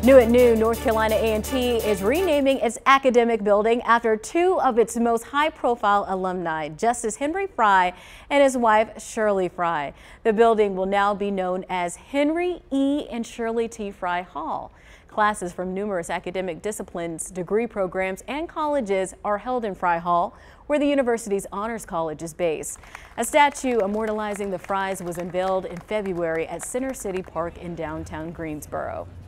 New at noon, North Carolina A&T is renaming its academic building after two of its most high-profile alumni, Justice Henry Frye and his wife, Shirley Frye. The building will now be known as Henry E. and Shirley T. Frye Hall. Classes from numerous academic disciplines, degree programs, and colleges are held in Frye Hall, where the university's Honors College is based. A statue immortalizing the Fryes was unveiled in February at Center City Park in downtown Greensboro.